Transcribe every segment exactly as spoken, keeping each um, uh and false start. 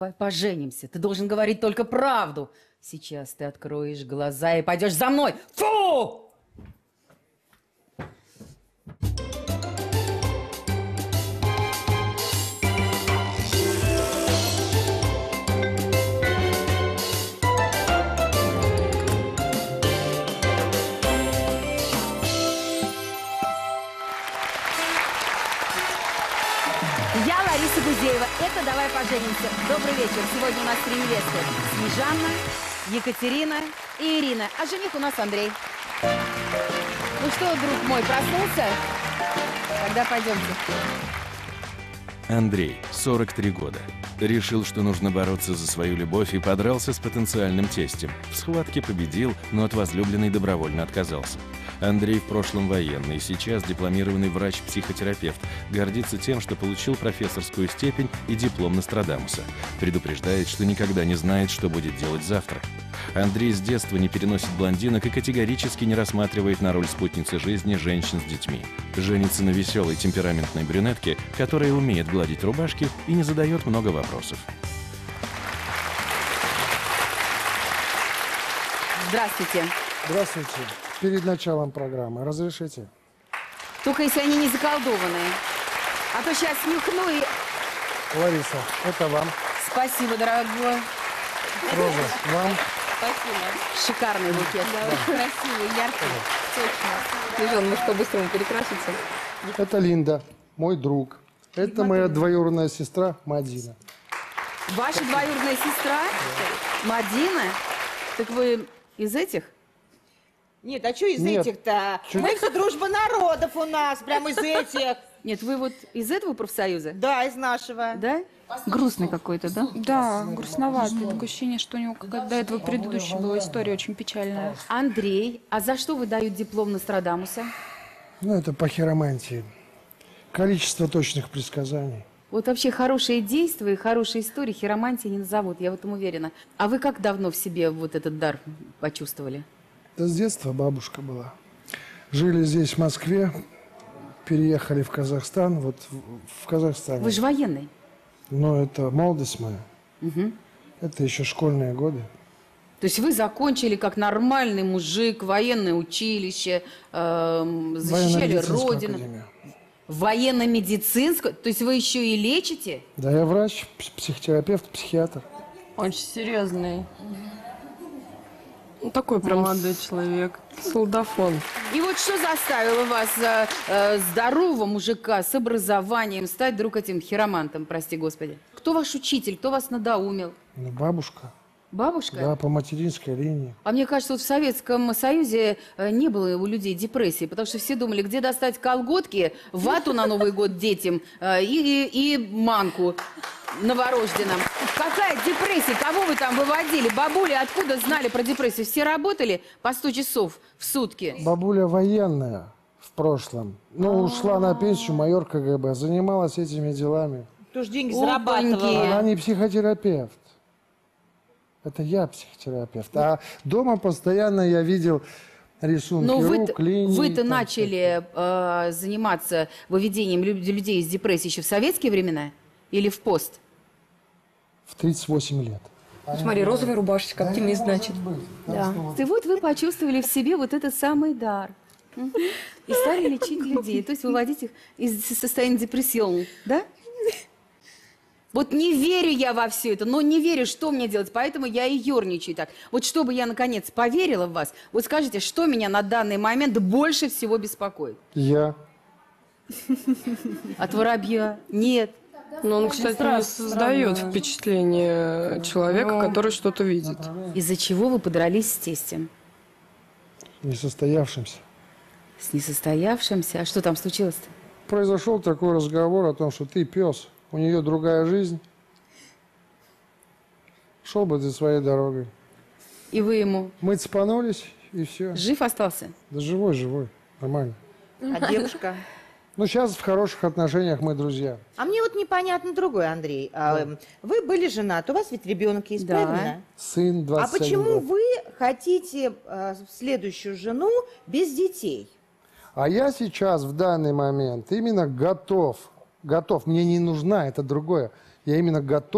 Давай поженимся. Ты должен говорить только правду. Сейчас ты откроешь глаза и пойдешь за мной. Фу! Я Лариса Гузеева. Это «Давай поженимся». Добрый вечер. Сегодня у нас три невесты. Снежанна, Екатерина и Ирина. А жених у нас Андрей. Ну что, друг мой, проснулся? Тогда пойдемте. Андрей, сорок три года. Решил, что нужно бороться за свою любовь и подрался с потенциальным тестем. В схватке победил, но от возлюбленной добровольно отказался. Андрей в прошлом военный, сейчас дипломированный врач-психотерапевт. Гордится тем, что получил профессорскую степень и диплом Нострадамуса. Предупреждает, что никогда не знает, что будет делать завтра. Андрей с детства не переносит блондинок и категорически не рассматривает на роль спутницы жизни женщин с детьми. Женится на веселой темпераментной брюнетке, которая умеет гладить рубашки и не задает много вопросов. Здравствуйте. Здравствуйте. Перед началом программы разрешите? Только если они не заколдованные. А то сейчас нюхну и... Лариса, это вам. Спасибо, дорогой. Роза, вам. Спасибо. Шикарный букет. Да, очень красивый, яркий, точно. Снежан, может, по-быстрому перекраситься? Это Линда, мой друг. Это моя двоюродная сестра Мадина. Ваша двоюродная сестра? Мадина? Так вы из этих? Нет, а что из Нет. этих-то? Чуть- Мы все дружба народов у нас, прям из этих. Нет, вы вот из этого профсоюза? Да, из нашего. Да? Грустный какой-то, да? Да, грустноватый. Такое ощущение, что у него какая-то до этого предыдущая была история очень печальная. Андрей, а за что вы дают диплом Нострадамуса? Ну, это по хиромантии. Количество точных предсказаний. Вот вообще хорошие действия и хорошие истории хиромантии не назовут, я в этом уверена. А вы как давно в себе вот этот дар почувствовали? Да с детства бабушка была. Жили здесь, в Москве, переехали в Казахстан. Вот в, в Казахстане. Вы же военный. Но это молодость моя. Угу. Это еще школьные годы. То есть вы закончили как нормальный мужик военное училище, эм, защищали Военно-медицинскую родину. академию. Военно-медицинскую? То есть вы еще и лечите? Да, я врач, психотерапевт, психиатр. Очень серьезный. Ну, такой прям молодой человек. Солдафон. И вот что заставило вас, э, э, здорового мужика с образованием, стать вдруг этим хиромантом, прости господи? Кто ваш учитель, кто вас надоумил? Ну, бабушка. Бабушка? Да, по материнской линии. А мне кажется, вот в Советском Союзе э, не было у людей депрессии, потому что все думали, где достать колготки, вату на Новый год детям э, и, и, и манку новорожденным. Какая депрессия? Кого вы там выводили? Бабули откуда знали про депрессию? Все работали по сто часов в сутки? Бабуля военная в прошлом. Ну, ушла на пенсию, майор КГБ, занималась этими делами. Тоже деньги Опаньки. зарабатывала. Она не психотерапевт. Это я психотерапевт. А дома постоянно я видел рисунки Но рук, вы, линий. вы-то там начали э, заниматься выведением лю- людей из депрессии еще в советские времена? Или в пост? в тридцать восемь лет. Смотри, розовая рубашечка, оптимист, значит. Да. И вот вы почувствовали в себе вот этот самый дар. Мгм. И стали лечить людей, то есть выводить их из состояния депрессии, да? Вот не верю я во все это, но не верю, что мне делать, поэтому я и ерничаю так. Вот чтобы я, наконец, поверила в вас, вот скажите, что меня на данный момент больше всего беспокоит? Я. От воробья? Нет. Но он, кстати, не создает впечатление человека, который что-то видит. Из-за чего вы подрались с тестем? Несостоявшимся. С несостоявшимся? А что там случилось-то? Произошел такой разговор о том, что ты пес, у нее другая жизнь. Шел бы ты своей дорогой. И вы ему Мы цепанулись, и все. жив остался? Да живой, живой. Нормально. А девушка? Ну, сейчас в хороших отношениях мы друзья. А мне вот непонятно другое, Андрей. А, эм, вы были женаты, у вас ведь ребенок есть, Да. правильно? Сын А двадцать один почему год. вы хотите э, следующую жену без детей? А я сейчас, в данный момент, именно готов, готов, мне не нужна, это другое, я именно готов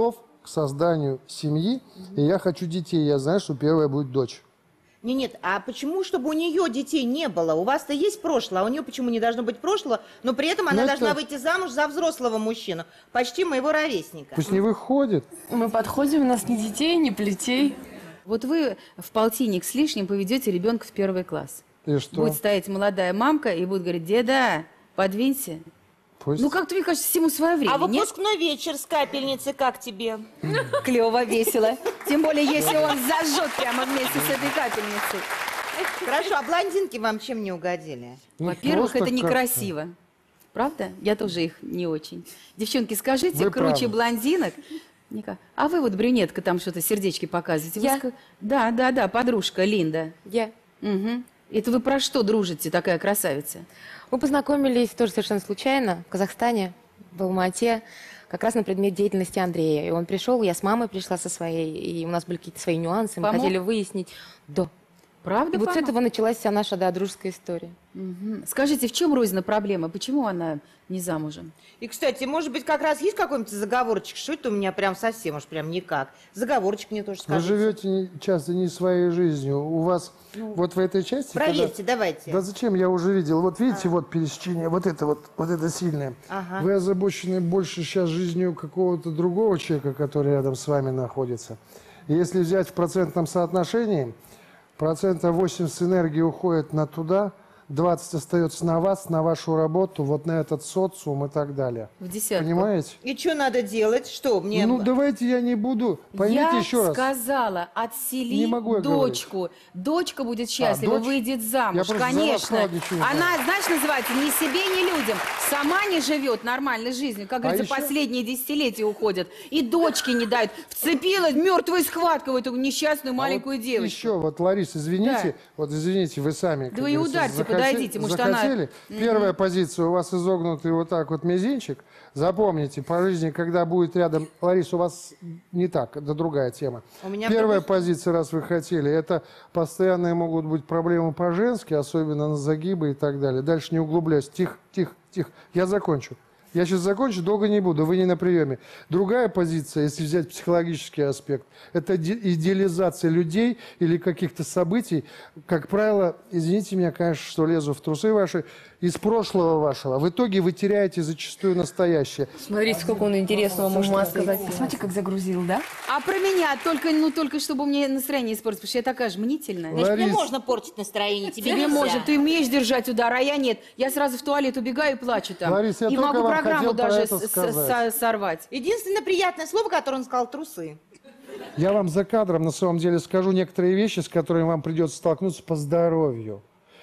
к созданию семьи, и я хочу детей. Я знаю, что первая будет дочь. Нет, нет, а почему, чтобы у нее детей не было? У вас-то есть прошлое, а у нее почему не должно быть прошлого, но при этом она Ну, должна это- выйти замуж за взрослого мужчину, почти моего ровесника. Пусть не выходит. Мы подходим, у нас ни детей, ни плетей. Вот вы в полтинник с лишним поведете ребенка в первый класс. И что? Будет стоять молодая мамка и будет говорить: деда, подвинься. Пусть. Ну, как-то, мне кажется, всему свое время, А нет? выпускной вечер с капельницей как тебе? Клево, весело. Тем более, если он зажжет прямо вместе с этой капельницей. Хорошо, а блондинки вам чем не угодили? Ну, Во-первых, просто это как-то. некрасиво. Правда? Я тоже их не очень. Девчонки, скажите, Вы круче правы. блондинок? Никак. А вы вот, брюнетка, там что-то сердечки показываете. Вы Я? ска- Да, да, да, подружка Линда. Я. Угу. Это вы про что дружите, такая красавица? Мы познакомились тоже совершенно случайно в Казахстане, в Алма-Ате, как раз на предмет деятельности Андрея. И он пришел, я с мамой пришла со своей, и у нас были какие-то свои нюансы, мы Помог? хотели выяснить. Да. Правда? И вот с помог? этого началась вся наша, да, дружеская история. Мгм. Скажите, в чем Розина проблема? Почему она не замужем? И, кстати, может быть, как раз есть какой-нибудь заговорчик? Что это у меня прям совсем уж прям никак? Заговорчик мне тоже Вы скажите. живете не- часто не своей жизнью. У вас вот в этой части... когда- Проверьте, давайте. Да зачем, я уже видел. Вот видите, вот пересечение, вот это вот, вот это сильное. Ага. Вы озабочены больше сейчас жизнью какого-то другого человека, который рядом с вами находится. И если взять в процентном соотношении, процентов восемьдесят энергии уходит на туда, двадцать остается на вас, на вашу работу, вот на этот социум и так далее. В десятку. Понимаете? И что надо делать? Что мне... Ну, давайте я не буду. Поймите Я еще раз. сказала, отсели Не могу я дочку. Дочка будет счастлива, дочь? выйдет Я замуж, просто за вас конечно. ладничаю, да. Она, знаешь, называется ни себе, ни людям. Сама не живет нормальной жизнью. Как А говорится, еще- последние десятилетия уходят. И дочки не дают. Вцепилась мертвой схваткой в эту несчастную маленькую А вот девочку. Еще, вот, Лариса, извините, Да. вот извините, вы сами. как Да вы и говорится, ударьте, захоте- подойдите, может, она- захотели. Первая позиция, у вас изогнутый вот так вот мизинчик. Запомните, по жизни, когда будет рядом... Лариса, у вас не так, это другая тема. У меня Первая другой- позиция, раз вы хотели, это постоянные могут быть проблемы по-женски, особенно на загибы и так далее. Дальше не углубляюсь. Тихо, тихо, тихо. Я закончу. Я сейчас закончу, долго не буду, вы не на приеме. Другая позиция, если взять психологический аспект, это ди- идеализация людей или каких-то событий. Как правило, извините меня, конечно, что лезу в трусы ваши, из прошлого вашего. В итоге вы теряете зачастую настоящее. Смотрите, сколько он интересного может рассказать. Посмотри, как загрузил, да? А про меня только, ну, только чтобы мне настроение испортить, потому что я такая же мнительная. Значит, мне Ларис. можно портить настроение, тебе, Тебе нельзя. можно, ты умеешь держать удар, а я нет. Я сразу в туалет убегаю и плачу там. Ларис, я и только могу вам программу хотел про даже это с- с- сказать. с- сорвать. Единственное приятное слово, которое он сказал, трусы. Я вам за кадром на самом деле скажу некоторые вещи, с которыми вам придется столкнуться по здоровью.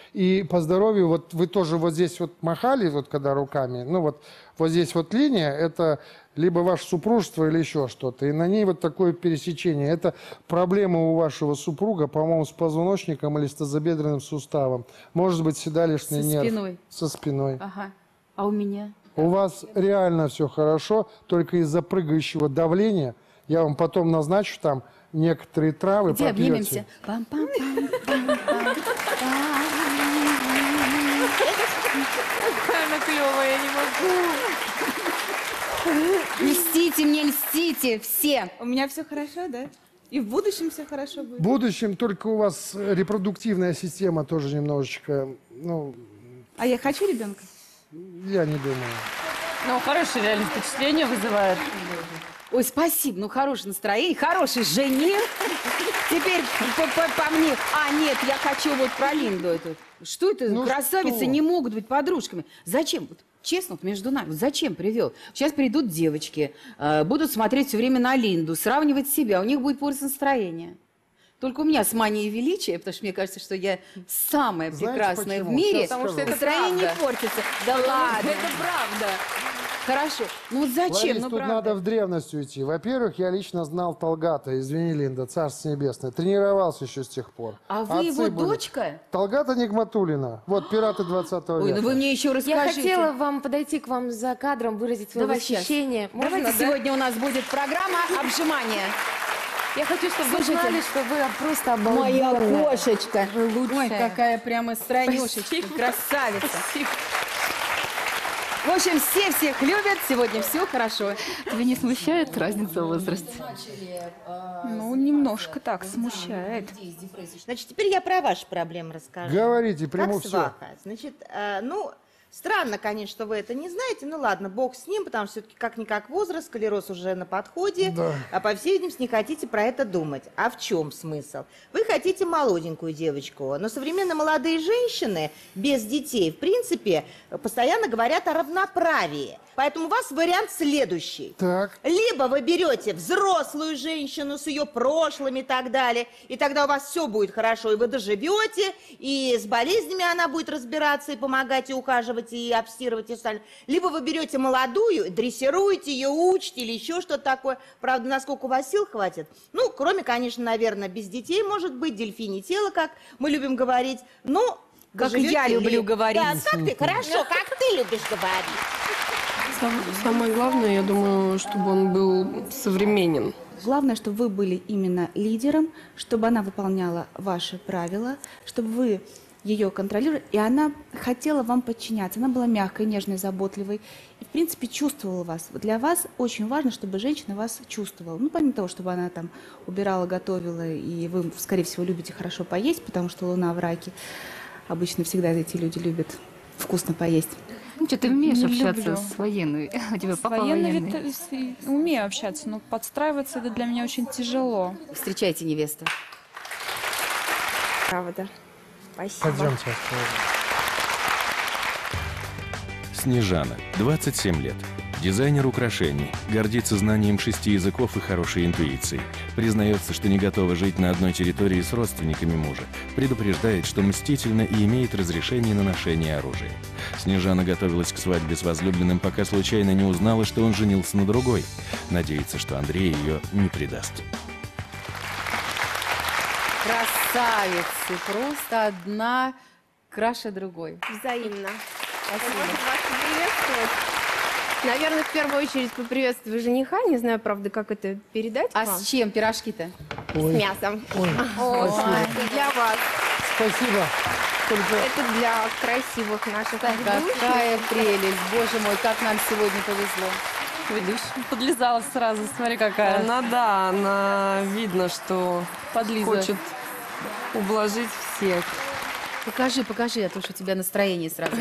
И по здоровью, вот вы тоже вот здесь вот махали, вот когда руками, ну вот, вот здесь вот линия, это либо ваше супружество или еще что-то. И на ней вот такое пересечение. Это проблема у вашего супруга, по-моему, с позвоночником или с тазобедренным суставом. Может быть, седалищный Со нерв. спиной. Со спиной. Ага. А у меня? У вас реально все хорошо, только из-за прыгающего давления. Я вам потом назначу там некоторые травы. Где попьете. обнимемся? Пам-пам-пам, пам-пам. Какая она клевая, я не могу. Льстите мне, льстите все. У меня все хорошо, да? И в будущем все хорошо будет. В будущем только у вас репродуктивная система тоже немножечко, ну, А я хочу ребенка? я не думаю. Ну, хорошее реально впечатление вызывает. Ой, спасибо, ну хорошее настроение, хороший жених. Теперь по, по- по мне. А, нет, я хочу вот про Линду эту. Что это? Ну Красавицы что? не могут быть подружками. Зачем? Вот, честно, вот между нами, вот зачем привел? Сейчас придут девочки, э, будут смотреть все время на Линду, сравнивать себя, у них будет портиться настроение. Только у меня с манией величия, потому что мне кажется, что я самая Знаете прекрасная в почему? мире. Сейчас Потому что это настроение правда. не портится. Да ладно. Это правда. Хорошо. Ну вот зачем? Ларис, Ну тут правда. надо в древность уйти. Во-первых, я лично знал Талгата, извини, Линда, царство небесное. Тренировался еще с тех пор. А вы Отцы его были. дочка? Талгата Нигматуллина. Вот, пираты двадцатого Ой, века. ну вы мне еще Я расскажите. хотела вам подойти к вам за кадром, выразить свое Давай сейчас. восхищение. Можно, Давайте да? сегодня у нас будет программа обжимания. Я хочу, чтобы Слушайте. вы знали, что вы просто Моя обалденная. кошечка. Вы лучшая. Ой, какая прямо стройнёшечка, Спасибо. красавица. Спасибо. В общем, все всех любят, сегодня все хорошо. Тебя не смущает разница в возрасте? Ну, немножко так смущает. Значит, теперь я про ваши проблемы расскажу. Говорите, приму Как все. сваха. Значит, э, ну, странно, конечно, что вы это не знаете. Ну ладно, бог с ним, потому что все-таки как-никак возраст, склероз уже на подходе. Да. А по всей видимости не хотите про это думать. А в чем смысл? Вы хотите молоденькую девочку, но современные молодые женщины без детей, в принципе, постоянно говорят о равноправии. Поэтому у вас вариант следующий. Так. Либо вы берете взрослую женщину с ее прошлым и так далее, и тогда у вас все будет хорошо, и вы доживете, и с болезнями она будет разбираться, и помогать, и ухаживать, и обстирывать, и остальное. Либо вы берете молодую, дрессируете ее, учите или еще что-то такое. Правда, насколько у вас сил хватит? Ну, кроме, конечно, наверное, без детей, может быть, дельфини тело, как мы любим говорить, но... Как доживете я люблю ли- говорить. Да, как ты, хорошо, как ты любишь говорить. Сам- Самое главное, я думаю, чтобы он был современен. Главное, чтобы вы были именно лидером, чтобы она выполняла ваши правила, чтобы вы ее контролировали, и она хотела вам подчиняться. Она была мягкой, нежной, заботливой и, в принципе, чувствовала вас. Для вас очень важно, чтобы женщина вас чувствовала. Ну, помимо того, чтобы она там убирала, готовила, и вы, скорее всего, любите хорошо поесть, потому что луна в раке. Обычно всегда эти люди любят вкусно поесть. Ну, что, ты умеешь Не общаться люблю. с военной? У тебя папа Военный военный. вид- Вит- Умею общаться, но подстраиваться это для меня очень тяжело. Встречайте невесту. Правда. Спасибо. Пойдемте. Снежана, двадцать семь лет. Дизайнер украшений, гордится знанием шести языков и хорошей интуицией. Признается, что не готова жить на одной территории с родственниками мужа. Предупреждает, что мстительна и имеет разрешение на ношение оружия. Снежана готовилась к свадьбе с возлюбленным, пока случайно не узнала, что он женился на другой. Надеется, что Андрей ее не предаст. Красавицы, просто одна краше другой. Взаимно. Спасибо. Вас поприветствовать. Наверное, в первую очередь поприветствую жениха. Не знаю, правда, как это передать А вам. с чем пирожки-то? С мясом. Ой, Ой, это для вас. спасибо. Только Это для красивых наших ведущих. Какая прелесть, боже мой, как нам сегодня повезло. Видишь, подлезала сразу, смотри какая. Она, да, она видно, что хочет ублажить всех. Покажи, покажи, а то что у тебя настроение сразу.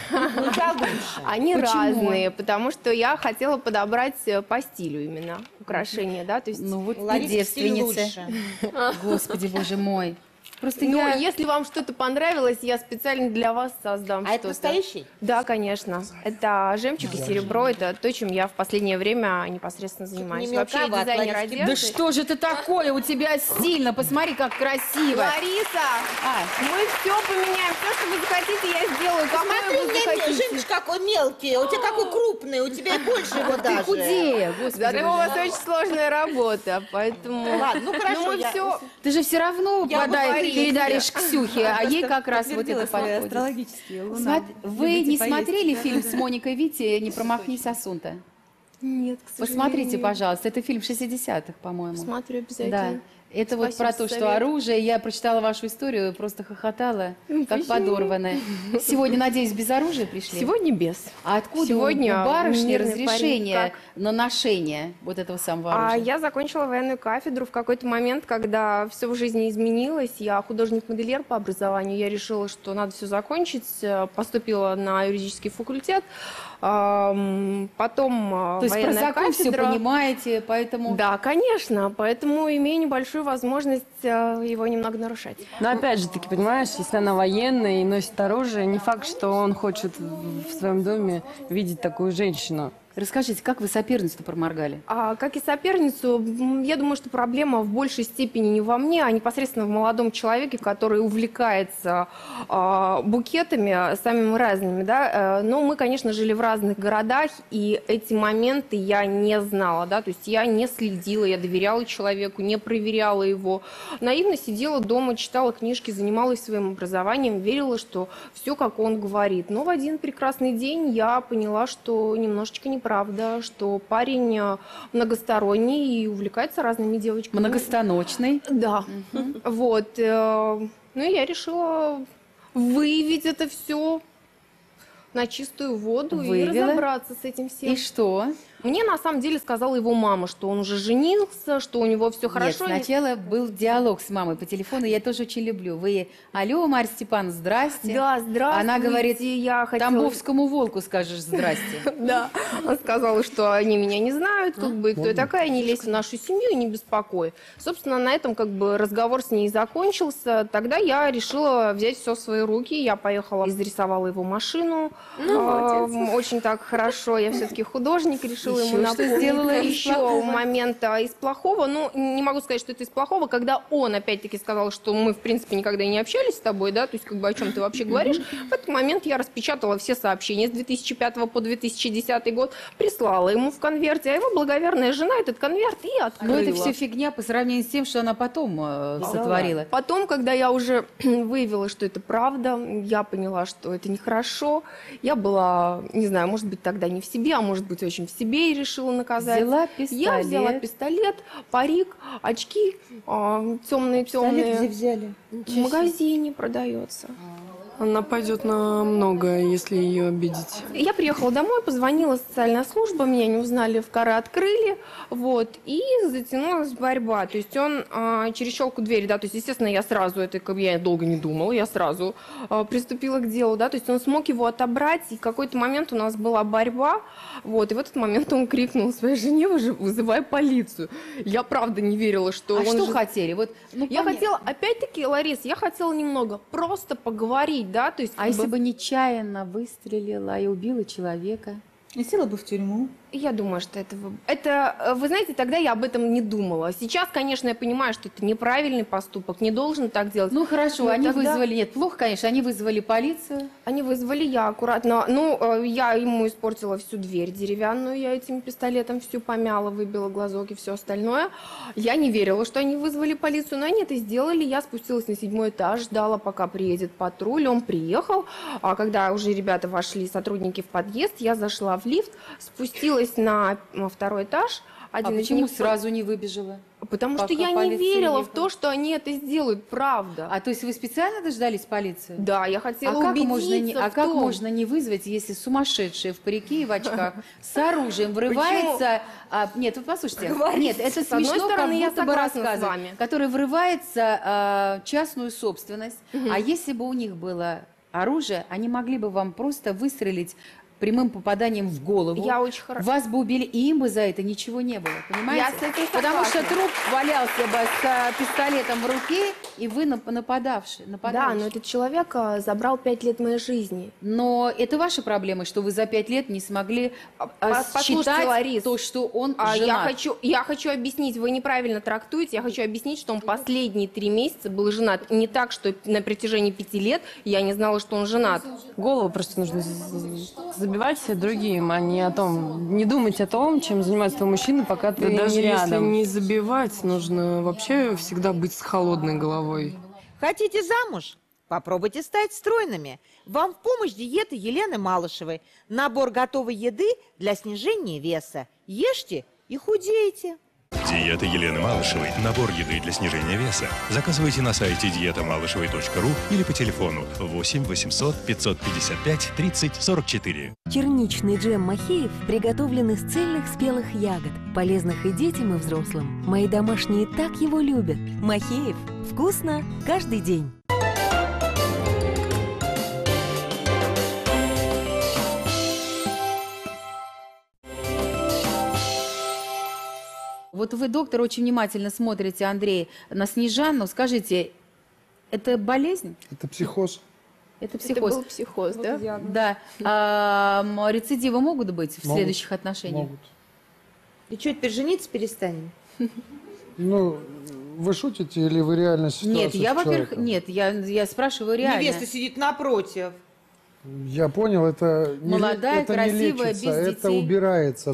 Они Почему? разные, потому что я хотела подобрать э, по стилю именно украшения, да, то есть... Ну вот ты Лариса, стиль девственница. лучше. Господи, боже мой. Просто Ну, я... если вам что-то понравилось, я специально для вас создам А что-то. это настоящий? Да, конечно. Это жемчуг и серебро, это то, чем я в последнее время непосредственно занимаюсь. не Вообще я мелковат, дизайнер Ларисочка. одежды. Да что же это такое? У тебя стильно, посмотри, как красиво. Лариса, А, мы все поменяем, все, что вы захотите, я сделаю. Какое Смотри, вы мне захотите. жемчуг какой мелкий, у тебя какой крупный, у тебя и больше его ты даже. худее, господи. Зато у вас очень сложная работа, поэтому... Ладно, ну хорошо, Ну, мы я- все... Ты же все равно Я подай- говорила. передаришь Ксюхе, а ей как раз вот это свои подходит. астрологические луна. Смотри, вы Любите не поесть. смотрели фильм с Моникой Витти «Не промахни сосун»-то? Нет, к сожалению. Посмотрите, пожалуйста, это фильм шестидесятых, по-моему. Смотрю Да. обязательно. Это вот Спасибо про за то, что совет. оружие. Я прочитала вашу историю, просто хохотала, как почему? подорванная. Сегодня, надеюсь, без оружия пришли? Сегодня без. А откуда Сегодня у барышни мирный разрешение парень, на ношение вот этого самого А оружия? я закончила военную кафедру в какой-то момент, когда все в жизни изменилось. Я художник-модельер по образованию. Я решила, что надо все закончить. э, Поступила на юридический факультет. Ам, Потом э, То есть про военная закон все кафедра. понимаете, поэтому... Да, конечно. Поэтому имею небольшую возможность э, его немного нарушать. Но опять же таки, понимаешь, если она военная и носит оружие, не факт, что он хочет в в своем доме видеть такую женщину. Расскажите, как вы соперницу проморгали? А, как и соперницу, м, я думаю, что проблема в большей степени не во мне, а непосредственно в молодом человеке, который увлекается а, букетами самыми разными. Да? Э, Но мы, конечно, жили в разных городах, и эти моменты я не знала. Да? То есть я не следила, я доверяла человеку, не проверяла его. Наивно сидела дома, читала книжки, занималась своим образованием, верила, что все, как он говорит. Но в один прекрасный день я поняла, что немножечко не правда, что парень э, многосторонний и увлекается разными девочками. Многостаночный. Да. Вот. э, Ну и я решила выявить это все на чистую воду и Вывела. разобраться с этим всем. И что? Мне на самом деле сказала его мама, что он уже женился, что у него все хорошо. Нет, сначала был диалог с мамой по телефону, я тоже очень люблю. Вы, алло, Марья Степановна, здрасте. Да, здравствуйте. Она говорит, я хотела... тамбовскому волку скажешь здрасте. Да, она сказала, что они меня не знают, как бы, кто я такая, не лезь в нашу семью и не беспокой. Собственно, на этом как бы разговор с ней закончился. Тогда я решила взять все в свои руки. Я поехала, изрисовала его машину. А, очень так хорошо. Я все-таки художник, решила Еще ему что напомнить. сделала из Еще плохого? момента из плохого. Ну, не могу сказать, что это из плохого, когда он опять-таки сказал, что мы, в принципе, никогда и не общались с тобой, да, то есть как бы о чем ты вообще говоришь. В этот момент я распечатала все сообщения с две тысячи пятого по две тысячи десятый год, прислала ему в конверте, а его благоверная жена этот конверт и открыла. Но это все фигня по сравнению с тем, что она потом э, сотворила. Потом, когда я уже выявила, что это правда, я поняла, что это нехорошо. Я была, не знаю, может быть, тогда не в себе, а может быть, очень в себе и решила наказать. Взяла пистолет. Я взяла пистолет, парик, очки, темные-темные. Где взяли? В магазине продается. Она пойдет на многое, если ее обидеть. Я приехала домой, позвонила социальная служба, меня не узнали, в каре открыли, вот, и затянулась борьба. То есть он а, через щелку двери, да, то есть, естественно, я сразу, это как бы я долго не думала, я сразу а, приступила к делу, да, то есть он смог его отобрать, и в какой-то момент у нас была борьба, вот, и в этот момент он крикнул своей жене, вызывай полицию. Я правда не верила, что А он что же... хотели? Вот, ну, Я понятно. хотела, опять-таки, Ларис, я хотела немного просто поговорить, да, то есть... А как если бы- бы нечаянно выстрелила и убила человека? И села бы в тюрьму. Я думаю, что это... вы- Это, э, вы знаете, тогда я об этом не думала. Сейчас, конечно, я понимаю, что это неправильный поступок, не должен так делать. Ну хорошо, Но они тогда- вызвали, нет, плохо, конечно, они вызвали полицию. Они вызвали, я аккуратно... Ну, э, я ему испортила всю дверь деревянную, я этим пистолетом всю помяла, выбила глазок и все остальное. Я не верила, что они вызвали полицию, но они это сделали. Я спустилась на седьмой этаж, ждала, пока приедет патруль. Он приехал, а когда уже ребята вошли, сотрудники, в подъезд, я зашла в лифт, спустилась на второй этаж. А Один из почему них- сразу не выбежала? Потому что пока я не полиция верила в ехала? то, что они это сделают, правда. А то есть вы специально дождались полиции? Да, я А хотела как, убедиться можно не, а в как том. можно не вызвать, если сумасшедшие в парике и в очках с оружием врывается... А, нет, вы послушайте. Говорите. Нет, это С одной смешно, стороны, как я будто бы согласна с рассказывать. вами. Который врывается а, в частную собственность. А если бы у них было оружие, они могли бы вам просто выстрелить прямым попаданием в голову. Я очень хорошо- Вас бы убили, и им бы за это ничего не было, понимаете? Я с этим Потому что согласна. труп валялся бы с а, пистолетом в руке, и вы нап- нападавший. Да, нападавший. но этот человек а, забрал пять лет моей жизни. Но это ваша проблема, что вы за пять лет не смогли а, Послушайте, считать Ларис, то, что он А я женат. хочу, я хочу объяснить, вы неправильно трактуете, я хочу объяснить, что он последние три месяца был женат. Не так, что на протяжении пяти лет я не знала, что он женат. Голову просто нужно з- забивать другим, а не о том, не думать о том, чем занимается твой мужчина, пока ты Да даже не если рядом. не забивать, нужно вообще всегда быть с холодной головой. Хотите замуж? Попробуйте стать стройными. Вам в помощь диета Елены Малышевой. Набор готовой еды для снижения веса. Ешьте и худеете. Диета Елены Малышевой. Набор еды для снижения веса. Заказывайте на сайте диета малышевой точка ру или по телефону восемь восемьсот пятьсот пятьдесят пять тридцать сорок четыре. Черничный джем Махеев приготовлен из цельных спелых ягод, полезных и детям, и взрослым. Мои домашние так его любят. Махеев. Вкусно каждый день. Вот вы, доктор, очень внимательно смотрите, Андрей, на Снежанну. Скажите, это болезнь? Это психоз. Это Это психоз? был психоз, да? Да. А, м, рецидивы могут быть в Могут. следующих отношениях? Могут. И что, теперь жениться перестанем? Ну, вы шутите или вы реально ситуацию Нет, я, с во-первых, человеком? нет, я, я спрашиваю реально. Невеста сидит напротив. Я понял, это не, ле- Молодая, это красивая, не лечится, без это детей. убирается,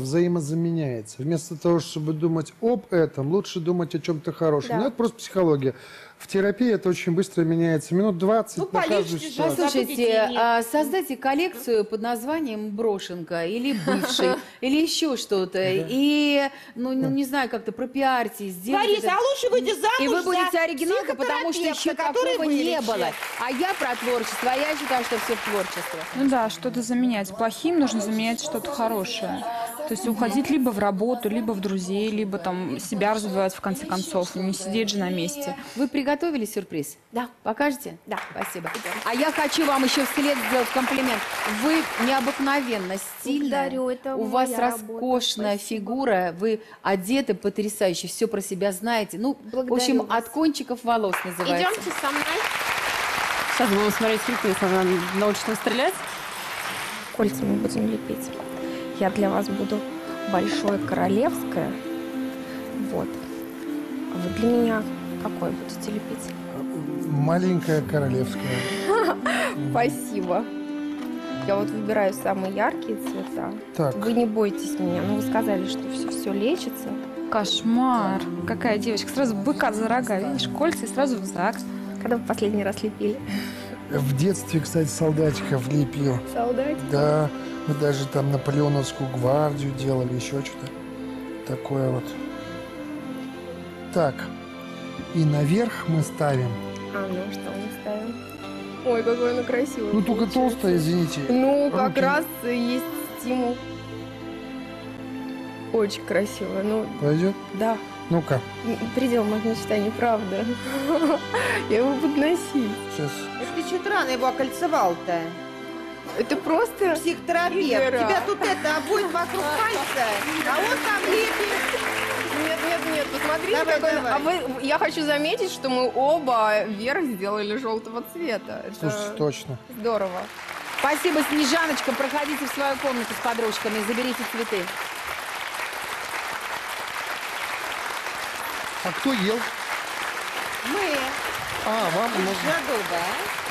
взаимозаменяется. Вместо того, чтобы думать об этом, лучше думать о чем-то хорошем. Да. Ну, это просто психология. В терапии это очень быстро меняется. Минут двадцать Ну, на каждую полечите же. ситуацию. Послушайте, а, создайте коллекцию под названием «Брошенка» или «Бывший», или еще что-то. И, ну, ну, не знаю, как-то пропиарьте, сделайте. Борис, а лучше выйти замуж И вы будете за оригиналкой, потому что еще психотерапевта, который такого не вылечит. было. А я про творчество, а я считаю, что все творчество. Ну да, что-то заменять. Плохим нужно заменять что-то хорошее. То есть уходить либо в работу, либо в друзей, либо там себя развивать в конце концов, не сидеть же на месте. Вы приготовили сюрприз? Да. Покажете? Да. Спасибо. А я хочу вам еще вслед сделать комплимент. Вы необыкновенно стильная. Благодарю, это У вас моя роскошная работа, спасибо. фигура. Вы одеты потрясающе, все про себя знаете. Ну, в Благодарю общем, вас. от кончиков волос называется. Идемте со мной. Сейчас будем смотреть сюрприз. Она научится стрелять. Кольцами будем лепить. Я для вас буду большое королевское. Вот. А вы для меня какое будете лепить? Маленькая королевская. Спасибо. Я вот выбираю самые яркие цвета. Так. Вы не бойтесь меня. Ну, вы сказали, что все, все лечится. Кошмар. Какая девочка. Сразу быка за рога. Видишь, кольца и сразу в ЗАГС. Когда вы последний раз лепили? В детстве, кстати, солдатиков лепил. Солдатик? Да, мы даже там Наполеоновскую гвардию делали, еще что-то такое вот. Так, и наверх мы ставим. А ну, что мы ставим? Ой, какое оно красивое. Ну, только получается. толстое, извините. Ну, как Руки. раз есть стимул. Очень красиво. Ну, Пойдет? да. Ну-ка, Предел моих мечтаний, правда. Я его буду носить. сейчас. Ты что-то рано его окольцевал-то. Это просто... Психотерапевт. игра. Тебя тут это обоим вокруг пальца, а он там лепит. Нет, нет, нет, посмотрите, Давай, какой он- давай. А вы, я хочу заметить, что мы оба вверх сделали желтого цвета. Это Слушайте, точно. здорово. Спасибо, Снежаночка. Проходите в свою комнату с подружками, заберите цветы. А кто ел? Мы. А, вам можно. Жаду, да?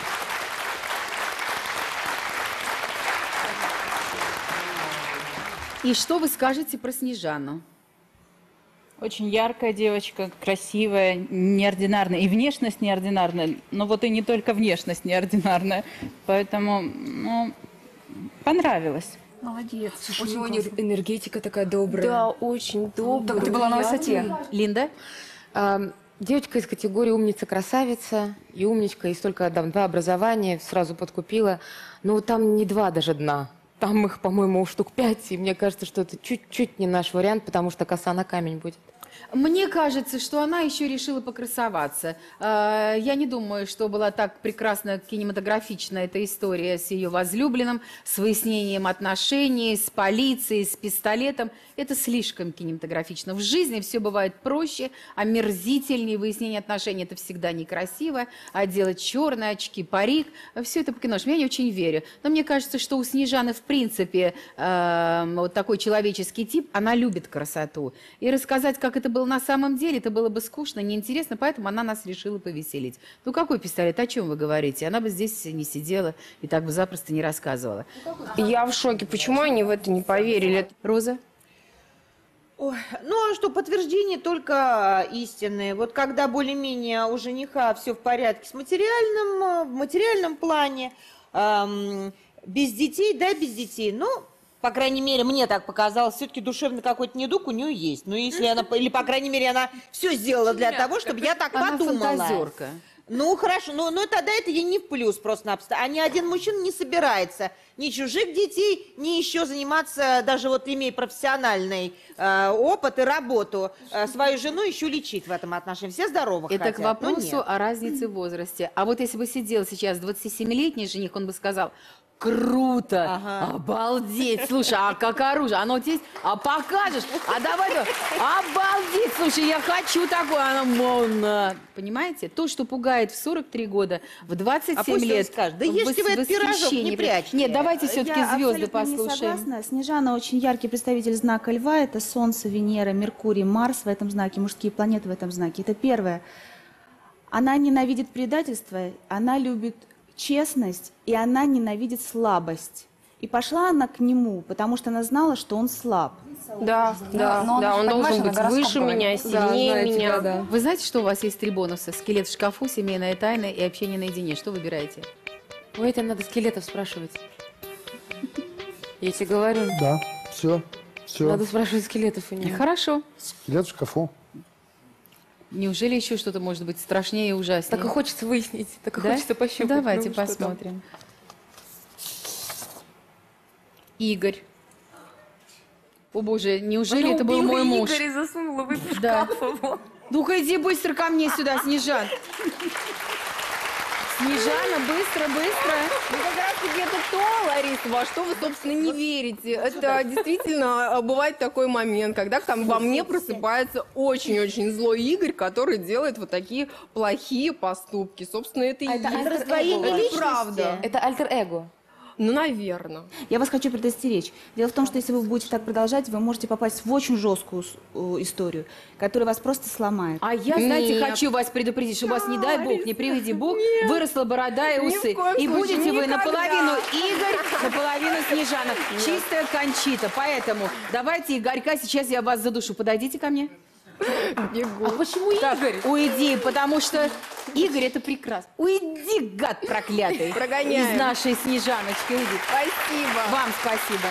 И что вы скажете про Снежану? Очень яркая девочка, красивая, неординарная. И внешность неординарная. Но вот и не только внешность неординарная. Поэтому, ну, понравилось. Молодец. У него энергетика такая добрая. Да, очень добрая. Так ты была на высоте. Линда? А, девочка из категории умница-красавица и умничка, и столько там два образования, сразу подкупила. Но там не два даже дна. Там их, по-моему, штук пять, и мне кажется, что это чуть-чуть не наш вариант, потому что коса на камень будет. Мне кажется, что она еще решила покрасоваться. Э, Я не думаю, что была так прекрасно кинематографична эта история с ее возлюбленным, с выяснением отношений, с полицией, с пистолетом. Это слишком кинематографично. В жизни все бывает проще, омерзительнее. Выяснение отношений – это всегда некрасиво. А делать черные очки, парик – все это по киношке. Я не очень верю. Но мне кажется, что у Снежаны в принципе э, вот такой человеческий тип. Она любит красоту. И рассказать, как это было на самом деле, это было бы скучно, неинтересно, поэтому она нас решила повеселить. Ну какой пистолет? О чем вы говорите? Она бы здесь не сидела и так бы запросто не рассказывала. Я в шоке. Почему они в это не поверили? Роза? Ой, ну а что, подтверждение только истины. Вот когда более-менее у жениха все в порядке с материальным, э, в материальном плане, эм, без детей, да, без детей, ну, по крайней мере, мне так показалось, все-таки душевный какой-то недуг у нее есть. Ну, если она, или, по крайней мере, она все сделала для того, чтобы я так Она подумала. фантазерка. Ну, хорошо, но, но тогда это ей не в плюс просто-напросто. А ни один мужчина не собирается ни чужих детей, ни еще заниматься, даже вот имея профессиональный э, опыт и работу, э, свою жену еще лечить в этом отношении. Все здоровы Это хотят, к но вопросу нет. о разнице в возрасте. А вот если бы сидел сейчас двадцатисемилетний жених, он бы сказал: круто, Ага. обалдеть, слушай, а как оружие, оно вот есть, а покажешь, а давай, давай, обалдеть, слушай, я хочу такое, оно модно. Понимаете? То, что пугает в сорок три года, в двадцать семь А пусть он лет. скажет, да в ешьте вы этот пирожок, не восхищении. прячьте. Нет, давайте все-таки Я звезды абсолютно не послушаем. согласна. Снежана очень яркий представитель знака Льва. Это Солнце, Венера, Меркурий, Марс в этом знаке, мужские планеты в этом знаке. Это первое. Она ненавидит предательство, она любит честность, и она ненавидит слабость. И пошла она к нему, потому что она знала, что он слаб. Да, да, но да, он он же понимает, должен что быть на гороскоп выше говорит. меня, Да, сильнее знаю меня. тебя, да. Вы знаете, что у вас есть три бонуса? Скелет в шкафу, семейная тайна и общение наедине. Что выбираете? Ой, это надо скелетов спрашивать. Я тебе говорю. Да, все, все. Надо спрашивать скелетов у них. Хорошо. Скелет в шкафу. Неужели еще что-то может быть страшнее и ужаснее? Так и хочется выяснить, так и Да? хочется пощупать. Давайте ну, что там. посмотрим. Игорь. О боже, неужели Она это был убила мой муж? Игоря и засунула в этот Да. шкаф его. Ну-ка иди быстро ко мне сюда, Снежан. Снежана, быстро, быстро. Ну, как раз таки это то, Лариса, во что вы, собственно, не верите. Это действительно а, бывает такой момент, когда там во мне просыпается очень-очень злой Игорь, который делает вот такие плохие поступки. Собственно, это и А это есть. раздвоение Это личности? правда. Это альтер-эго. Ну, наверное. Я вас хочу предостеречь. Дело в том, что если вы будете так продолжать, вы можете попасть в очень жесткую с- э, историю, которая вас просто сломает. А я, знаете, Нет. хочу вас предупредить, чтобы у вас, не дай бог, не приведи бог, выросла борода и Ни в усы. коем И случае, будете вы никогда. наполовину Игорь, наполовину Снежана. Чистая Кончита. Поэтому давайте, Игорька, сейчас я вас задушу. Подойдите ко мне. А почему Так, Игорь? уйди, потому что Игорь это прекрасно. Уйди, гад проклятый. Прогоняем. Из нашей Снежаночки уйди. Спасибо. Вам спасибо.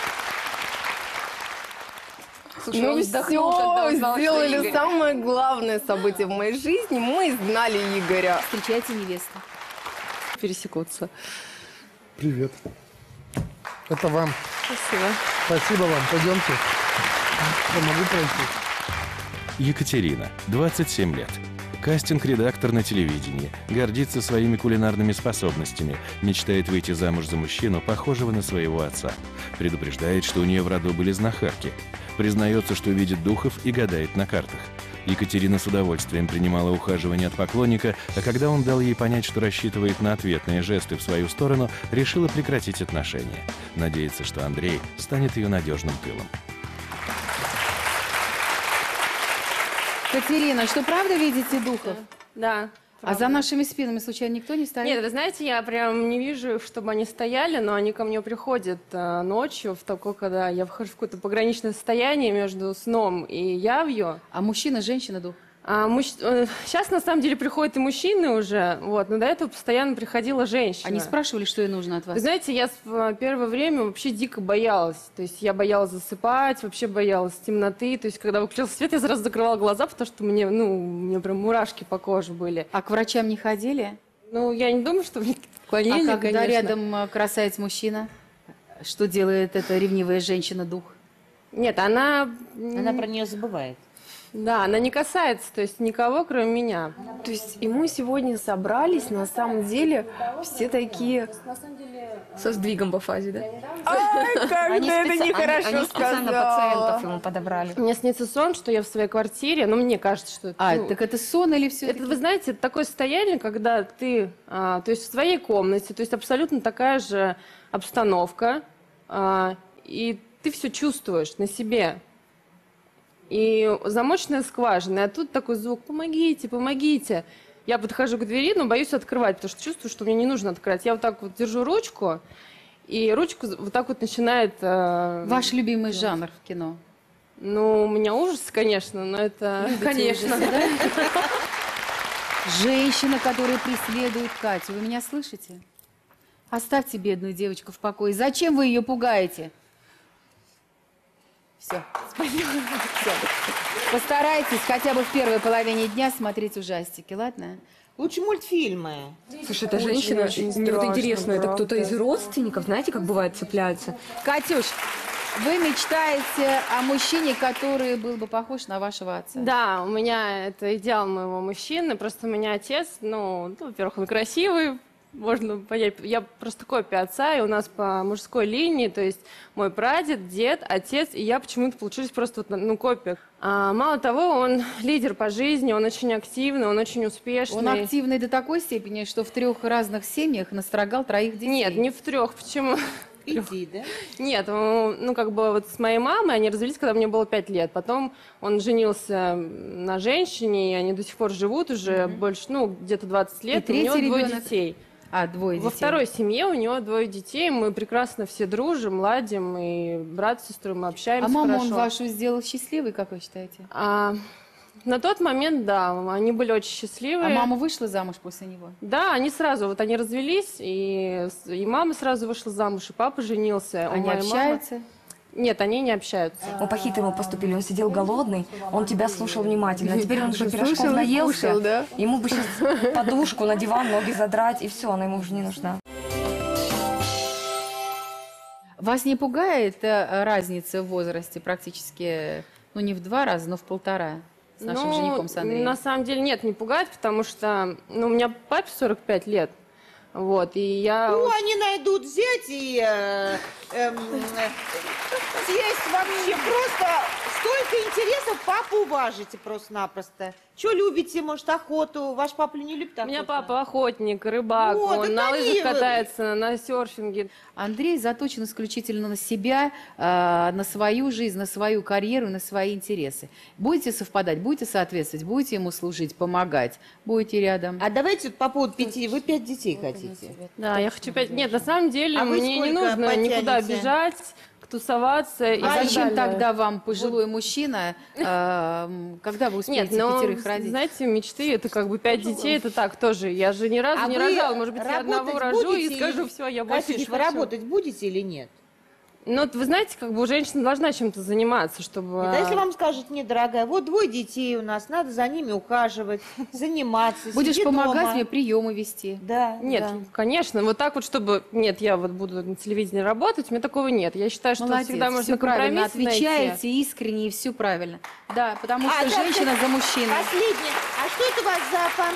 Слушай, Ну он вздохнул, когда все, узнал, что сделали Игорь. самое главное событие в моей жизни. Мы изгнали Игоря. Встречайте невесту. Пересекутся. Привет. Это вам. Спасибо. Спасибо вам. Пойдемте. Я могу пройти. Екатерина, двадцать семь лет. Кастинг-редактор на телевидении, гордится своими кулинарными способностями, мечтает выйти замуж за мужчину, похожего на своего отца. Предупреждает, что у нее в роду были знахарки. Признается, что видит духов и гадает на картах. Екатерина с удовольствием принимала ухаживание от поклонника, а когда он дал ей понять, что рассчитывает на ответные жесты в свою сторону, решила прекратить отношения. Надеется, что Андрей станет ее надежным тылом. Катерина, что правда видите духов? Да. А за нашими спинами, случайно, никто не стоит? Нет, вы знаете, я прям не вижу, чтобы они стояли, но они ко мне приходят э, ночью, в такое, когда я вхожу в какое-то пограничное состояние между сном и явью. А мужчина, женщина, дух? А муж- э, Сейчас, на самом деле, приходят и мужчины уже, вот, но до этого постоянно приходила женщина. Они спрашивали, что ей нужно от вас? Вы знаете, я с- в первое время вообще дико боялась. То есть я боялась засыпать, вообще боялась темноты. То есть когда выключился свет, я сразу закрывала глаза, потому что мне, ну, у меня прям мурашки по коже были. А к врачам не ходили? Ну, я не думаю, что у меня какие-то отклонения, А когда конечно. рядом э, красавец-мужчина, что делает эта ревнивая женщина-дух? Нет, она... Она про нее забывает. Да, она не касается, то есть никого, кроме меня. То есть и мы сегодня собрались, на самом деле, все такие... Со сдвигом по фазе, да? Ай, как Они ты это специ- нехорошо они- они специально сказала. пациентов ему подобрали. Мне снится сон, что я в своей квартире, ну, мне кажется, что это... А, ну, так это сон или все? это, вы знаете, это такое состояние, когда ты, а, то есть в своей комнате, то есть абсолютно такая же обстановка, а, и ты все чувствуешь на себе. И замочная скважина, а тут такой звук: помогите, помогите. Я подхожу к двери, но боюсь открывать, потому что чувствую, что мне не нужно открывать. Я вот так вот держу ручку, и ручку вот так вот начинает... э, Ваш любимый жанр в кино? Ну, у меня ужас, конечно, но это... Любите Конечно. ужасы, да? Женщина, которая преследует Катю. Вы меня слышите? Оставьте бедную девочку в покое. Зачем вы ее пугаете? Все. Спасибо. Всё. Постарайтесь хотя бы в первой половине дня смотреть ужастики, ладно? Лучше мультфильмы. Слушай, эта Очень, женщина, очень мне вот страшно, интересно, это кто-то правда. из родственников, знаете, как бывает, цепляется? Катюш, вы мечтаете о мужчине, который был бы похож на вашего отца? Да, у меня это идеал моего мужчины, просто у меня отец, ну, ну, во-первых, он красивый, можно понять, я просто копия отца, и у нас по мужской линии, то есть мой прадед, дед, отец, и я почему-то получились просто вот, ну, копия. А, мало того, он лидер по жизни, он очень активный, он очень успешный. Он активный до такой степени, что в трех разных семьях настрогал троих детей. Нет, не в трех, почему? Иди, да? Нет, ну, ну, как бы вот с моей мамой они развелись, когда мне было пять лет. Потом он женился на женщине, и они до сих пор живут уже Мгм. больше, ну, где-то двадцать лет. И у него третий двое ребенок? детей. А, двое детей. Во второй семье у него двое детей, мы прекрасно все дружим, ладим, и брат с сестрой мы общаемся А маму хорошо. он вашу сделал счастливой, как вы считаете? А, на тот момент, да, они были очень счастливы. А мама вышла замуж после него? Да, они сразу, вот они развелись, и, и мама сразу вышла замуж, и папа женился. Они У моей общаются? мамы... Нет, они не общаются. Он по-хитрому поступили, он сидел голодный, он тебя слушал внимательно. А теперь он уже пирожков Слушал и наелся, кушал, да? ему бы сейчас подушку на диван, ноги задрать, и все, она ему уже не нужна. Вас не пугает э, разница в возрасте практически, ну не в два раза, но в полтора с нашим Ну, женихом, с Андреем? На самом деле нет, не пугает, потому что ну, у меня папе сорок пять лет. Вот, и я... Ну, они найдут зять и э, эм, тесть вообще просто столько интересов, папу уважите просто-напросто. Что любите, может, охоту? Ваш папа не любит охоту? У меня папа охотник, рыбак, Вот, он это на они лыжах вы- катается, на серфинге. Андрей заточен исключительно на себя, э, на свою жизнь, на свою карьеру, на свои интересы. Будете совпадать, будете соответствовать, будете ему служить, помогать, будете рядом. А давайте по поводу пяти, вы пять детей хотите? Да, я хочу пять... Нет, на самом деле А вы мне не сколько нужно никуда потянете? бежать, тусоваться и А так зачем далее. тогда вам пожилой мужчина, э, когда вы Нет, успеете но, пятерых родить? знаете, мечты, это как бы пять детей, это так тоже. Я же ни разу А не вы рожала, может быть, я одного работать рожу и будете скажу, или- все, я больше Катюш, не вы хочу. работать будете или нет? Ну, вот вы знаете, как бы женщина должна чем-то заниматься, чтобы... Это если вам скажут, нет, дорогая, вот двое детей у нас, надо за ними ухаживать, заниматься, Будешь сиди помогать дома. мне приемы вести. Да. Нет, да. конечно, вот так вот, чтобы, нет, я вот буду на телевидении работать, у меня такого нет. Я считаю, что Молодец, всегда можно все правильно, компромисс отвечаете найти. искренне и все правильно. Да, потому А, что да, женщина кстати, за мужчину. Последнее. А что это у вас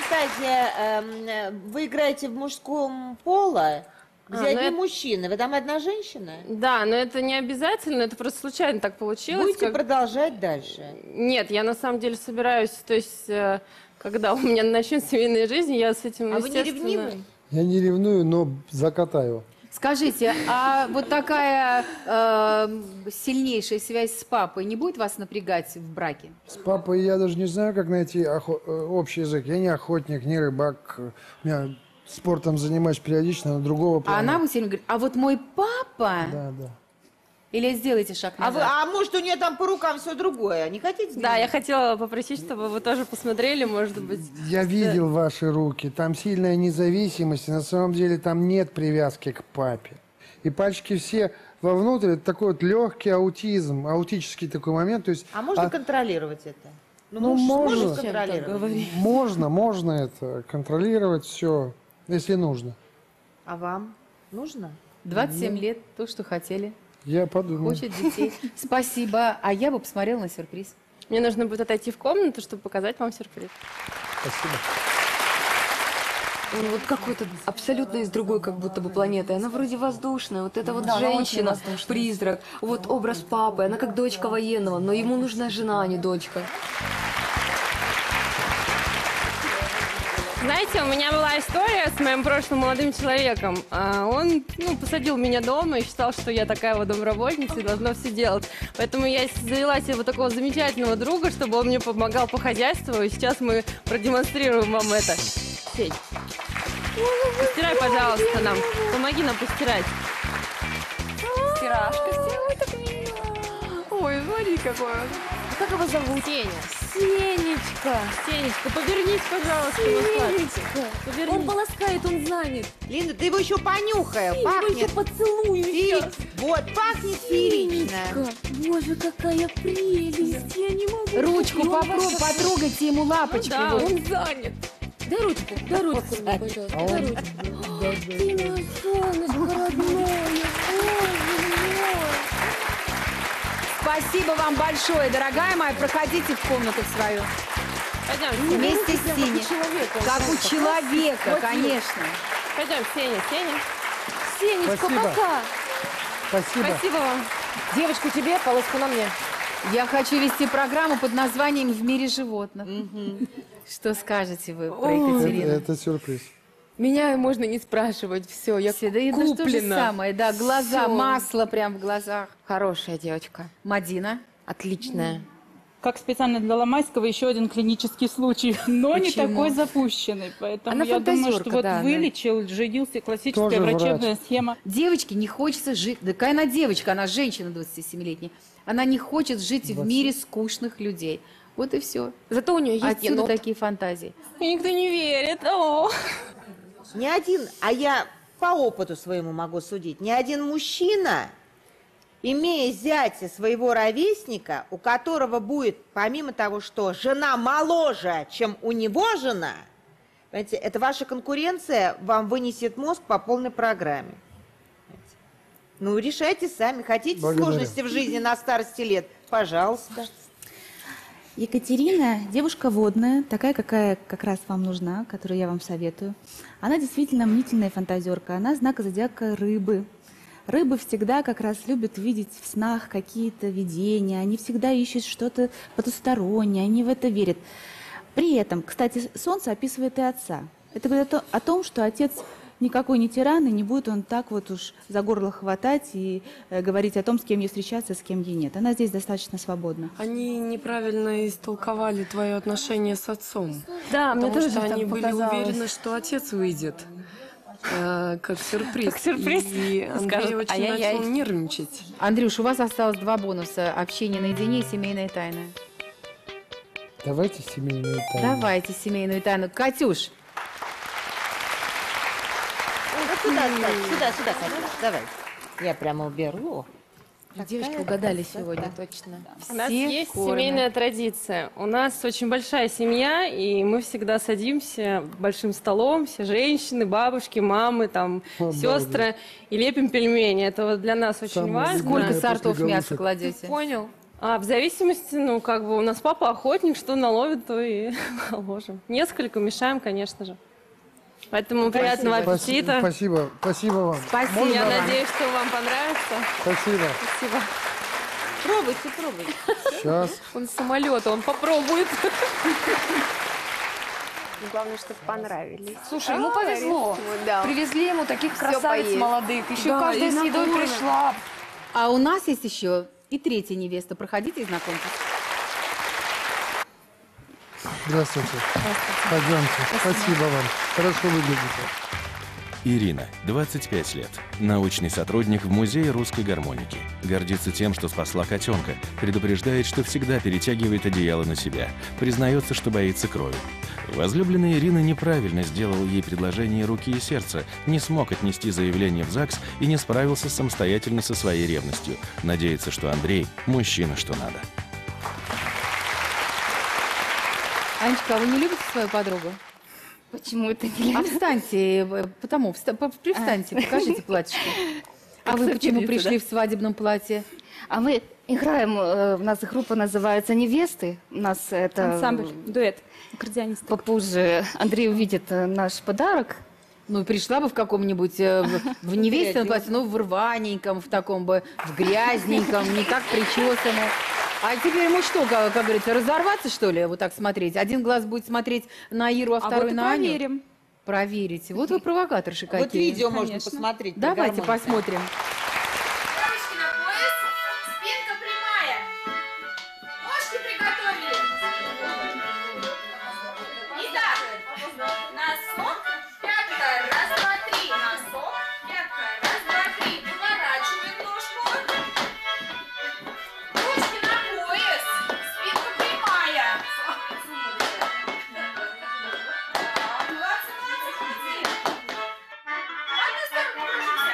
за фантазия? Эм, Вы играете в мужском поле, где А, одни ну это- мужчины, вы там одна женщина? Да, но это не обязательно, это просто случайно так получилось. Будете как- продолжать дальше? Нет, я на самом деле собираюсь, то есть, э, когда у меня начнется семейная жизнь, я с этим, А вы не естественно- ревнивы? Я не ревную, но закатаю. Скажите, а вот такая э, сильнейшая связь с папой не будет вас напрягать в браке? С папой я даже не знаю, как найти охо- э, общий язык. Я не охотник, не рыбак. У меня спортом занимаюсь периодично, но другого А плана. она будет все время говорить, а вот мой папа... Да, да. Или сделайте шаг А, вы, назад. а может, у нее там по рукам все другое? Не хотите? Да, я хотела попросить, чтобы вы тоже посмотрели, может быть. Я видел ваши руки. Там сильная независимость. И на самом деле там нет привязки к папе. И пальчики все вовнутрь. Это такой вот легкий аутизм, аутический такой момент. То есть, А можно а- контролировать это? Ну, муж можно. сможет контролировать? Можно, можно это контролировать все, если нужно. А вам нужно? двадцать семь лет, то, что хотели. Я подумаю. Хочет детей. Спасибо. А я бы посмотрела на сюрприз. Мне нужно будет отойти в комнату, чтобы показать вам сюрприз. Спасибо. Он вот какой-то абсолютно из другой как будто бы планеты. Она вроде воздушная, вот эта вот Да, она очень женщина, воздушная. призрак, вот образ папы, она как дочка военного, но ему нужна жена, а не дочка. Знаете, у меня была история с моим прошлым молодым человеком. А, Он ну, посадил меня дома и считал, что я такая вот домработница и должна все делать. Поэтому я завела себе вот такого замечательного друга, чтобы он мне помогал по хозяйству. И сейчас мы продемонстрируем вам это. Сень, постирай, пожалуйста, нам. Помоги нам постирать. Стирашка сделай так мило. Ой, смотри какой он. Как его зовут? Сеня. Сенечка. Сенечка, повернись, пожалуйста. Сенечка. Повернись. Он полоскает, он занят. Линда, ты его еще понюхай. Ты Пахнет. его еще поцелуй Фи- сейчас. Вот, пахнет феерично. Сенечка. Боже, какая прелесть. Я не могу. Ручку И он попробуй, вообще- потрогайте ему лапочкой. Да, вот. он занят. Дай ручку, дай ручку мне, пожалуйста. А Дай он- ручку. Ты мое солнышко родное. Боже мой. Спасибо вам большое, дорогая моя. Проходите в комнату свою. Пойдем, Вместе с Как у Синей. человека. Как у человека, Хватило. конечно. Пойдем, Сеня, Сеня. Сенечка, Спасибо. пока. Спасибо. Спасибо вам. Девочку тебе, полоску на мне. Я хочу вести программу под названием «В мире животных». Что скажете вы про Это, Екатерину? это сюрприз. Меня можно не спрашивать, все, я Все, да это же то же куплена. самое, да, глаза, Всё. масло прям в глазах. Хорошая девочка, Мадина, отличная. как специально для Ломайского, еще один клинический случай, но не Почему? такой запущенный. Поэтому Она я думаю, что фантазерка, вот да, она. вылечил, женился, классическая Тоже врачебная врач. схема. Девочке не хочется жить. Да какая она девочка, она женщина двадцатисемилетняя. Она не хочет жить в мире скучных людей. Вот и все. Зато у нее есть Отсюда енот. такие фантазии. Мне никто не верит. О. Ни один, а я по опыту своему могу судить, ни один мужчина, имея зятя своего ровесника, у которого будет, помимо того, что жена моложе, чем у него жена, понимаете, это ваша конкуренция вам вынесет мозг по полной программе. Понимаете? Ну, решайте сами. Хотите Благодарю. сложности в жизни на старости лет? Пожалуйста. Екатерина – девушка водная, такая, какая как раз вам нужна, которую я вам советую. Она действительно мнительная фантазерка, она знака зодиака рыбы. Рыбы всегда как раз любят видеть в снах какие-то видения, они всегда ищут что-то потустороннее, они в это верят. При этом, кстати, Солнце описывает и отца. Это говорит о, о том, что отец никакой не тиран, и не будет он так вот уж за горло хватать и э, говорить о том, с кем ей встречаться, с кем ей нет. Она здесь достаточно свободна. Они неправильно истолковали твое отношение с отцом. Да, мне потому тоже что так они были показалось. уверены, что отец выйдет. э, Как сюрприз. Как сюрприз. И Андрей Скажет, очень ай-яй-яй. начал нервничать. Андрюш, у вас осталось два бонуса. Общение наедине и семейная тайна. Давайте семейную тайну. Давайте семейную тайну. Катюш, Вот сюда, сюда, сюда, сюда, Катюш, давай. Я прямо уберу. Девочки угадали сегодня, точно. У нас Все есть кормят. семейная традиция. У нас очень большая семья, и мы всегда садимся большим столом, все женщины, бабушки, мамы, там, Обалдеть. сестры, и лепим пельмени. Это вот для нас очень Самое важно. сколько После сортов мяса голубок. кладете? Понял. А в зависимости, ну, как бы у нас папа охотник, что наловит, то и наложим. Несколько мешаем, конечно же. Поэтому приятного Спасибо, аппетита. спасибо, спасибо вам. Спасибо Я вам. надеюсь, что вам понравится. Спасибо. Спасибо. Пробуйте, пробуйте. Сейчас. Он с самолета, он попробует. Главное, чтобы понравились. Слушай, ему повезло. Да. Привезли ему таких Всё красавиц поесть. молодых. Еще Да, каждая и с едой накормят. пришла. А у нас есть еще и третья невеста. Проходите и знакомьтесь. Здравствуйте. Пойдемте. Спасибо вам. Хорошо выглядите. Ирина, двадцать пять лет, научный сотрудник в Музее русской гармоники. Гордится тем, что спасла котенка, предупреждает, что всегда перетягивает одеяло на себя, признается, что боится крови. Возлюбленный Ирины неправильно сделал ей предложение руки и сердца, не смог отнести заявление в ЗАГС и не справился самостоятельно со своей ревностью. Надеется, что Андрей – мужчина, что надо. Анечка, а вы не любите свою подругу? Почему это не А встаньте, э, потому, вста- по- привстаньте, покажите платьишко. А вы почему пришли в свадебном платье? А мы играем, э, у нас группа называется «Невесты». У нас это... Ансамбль, дуэт, аккордеонистов. Попозже Андрей увидит э, наш подарок. Ну, пришла бы в каком-нибудь, э, в, в невестном платье, ну, в рваненьком, в таком бы, в грязненьком, не так причесанном. А теперь ему что, как, как говорится, разорваться, что ли, вот так смотреть? Один глаз будет смотреть на Иру, а, А второй вот и на Аню? проверим. Проверите. Вот вы провокаторши какие. Вот видео можно Конечно. посмотреть. на Давайте гармонике. посмотрим. Ручки на пояс, спинка прямая. Ножки приготовили. Итак, носок, пятка, раз, два, три. Носок, пятка, раз, два, три. Поворачиваем ножку. Ручки на пояс, спинка прямая. Так, молодцы, молодцы, молодцы. В одну сторону кружимся.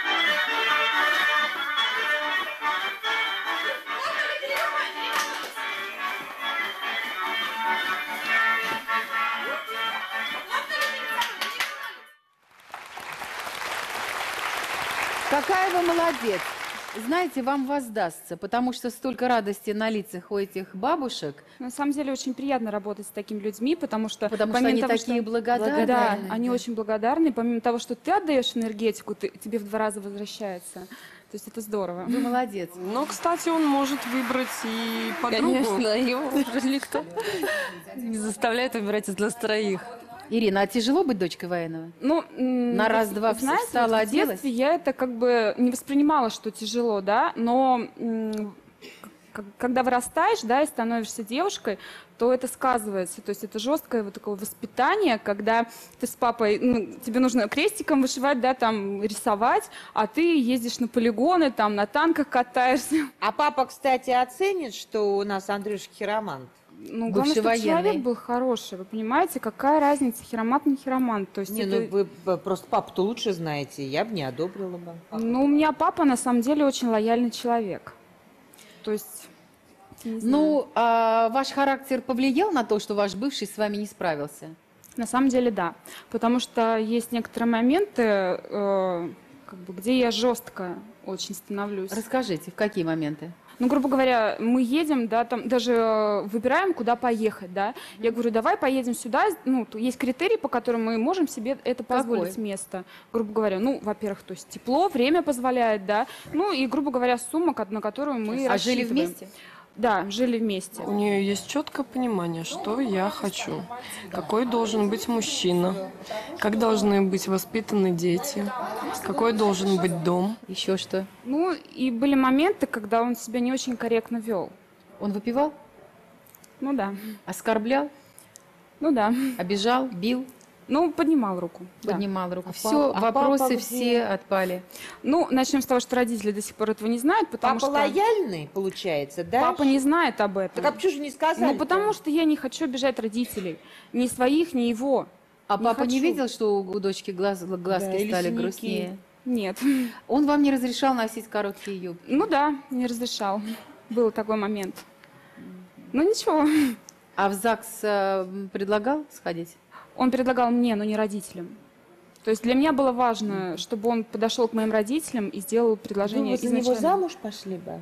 Какая вы молодец. Знаете, вам воздастся, потому что столько радости на лицах у этих бабушек. На самом деле очень приятно работать с такими людьми, потому что... Потому что помимо они того, такие что- благодарные. Да, они очень благодарны. Помимо того, что ты отдаешь энергетику, ты- тебе в два раза возвращается. То есть это здорово. Вы молодец. Но, кстати, он может выбрать и подругу. Конечно, его уже никто не заставляет выбирать из нас троих. Ирина, а тяжело быть дочкой военного? Ну, м, На вот, раз-два знаете, встала, вот в оделась? детстве я это как бы не воспринимала, что тяжело, да, но м, как- когда вырастаешь, да, и становишься девушкой, то это сказывается. То есть это жесткое вот такое воспитание, когда ты с папой, ну, тебе нужно крестиком вышивать, да, там, рисовать, а ты ездишь на полигоны, там, на танках катаешься. А папа, кстати, оценит, что у нас Андрюша хиромант? Ну, главное, чтобы человек был хороший, вы понимаете, какая разница, хиромант, не хиромант. То есть Не, это- ну вы б- просто папу-то лучше знаете, я бы не одобрила бы. Ну, у меня папа, на самом деле, очень лояльный человек. То есть... не знаю. Ну, а ваш характер повлиял на то, что ваш бывший с вами не справился? На самом деле, да. Потому что есть некоторые моменты, э, как бы, где я жестко очень становлюсь. Расскажите, в какие моменты? Ну, грубо говоря, мы едем, да, там даже э, выбираем, куда поехать, да. Я говорю, давай поедем сюда. Ну, то есть критерии, по которым мы можем себе это позволить Какой? место. Грубо говоря, ну, во-первых, то есть тепло, время позволяет, да. Ну, и, грубо говоря, сумма, ко- на которую мы А жили рассчитываем. вместе? Да, жили вместе. У нее есть четкое понимание, что я хочу, какой должен быть мужчина, как должны быть воспитаны дети, какой должен быть дом. Еще что? Ну, и были моменты, когда он себя не очень корректно вел. Он выпивал? Ну да. Оскорблял? Ну да. Обижал? Бил? Ну, поднимал руку. да. Поднимал руку. А Все, папа- а вопросы папа все где? отпали. Ну, начнем с того, что родители до сих пор этого не знают, потому Папа что... лояльный, получается, да? Папа не знает об этом. Так а почему же не сказали? Ну, потому что я не хочу обижать родителей. Ни своих, ни его. А Не папа не хочу. видел, что у дочки глаз, глазки Да, или стали синяки. грустнее? Нет. Он вам не разрешал носить короткие юбки? Ну да, не разрешал. Был такой момент. Ну ничего. А в ЗАГС э, предлагал сходить? Он предлагал мне, но не родителям. То есть для меня было важно, чтобы он подошел к моим родителям и сделал предложение Вы за него изначально. замуж пошли бы?